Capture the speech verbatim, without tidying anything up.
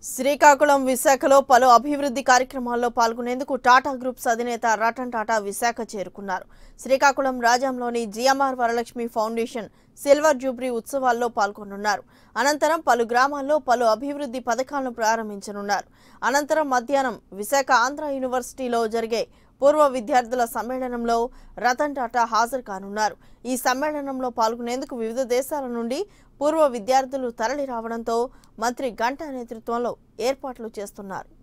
శ్రీకాకుళం విశాఖలో పలు అభివృద్ధి కార్యక్రమాల్లో పాల్గొనేందుకు టాటా గ్రూప్స్ అధినేత రతన్ టాటా విశాఖ చేరుకున్నారు. శ్రీకాకుళం రాజంలోని GMR Varalakshmi foundation silver jubilee ఉత్సవాల్లో పాల్గొనున్నారు. అనంతరం పలు గ్రామాల్లో పలు అభివృద్ధి పథకాలను ప్రారంభించనున్నారు. అనంతరం మధ్యాహ్నం విశాఖ ఆంధ్ర యూనివర్సిటీలో జరిగే పూర్వ విద్యార్థుల సమ్మేళనంలో రతన్ టాటా హాజరు కానున్నారు. ఈ సమ్మేళనంలో పాల్గొనేందుకు వివిధ దేశాల నుండి పూర్వ విద్యార్థులు తరలి రావడంతో మంత్రి గంటా నేతృత్వంలో ఏర్పాట్లు చేస్తున్నారు.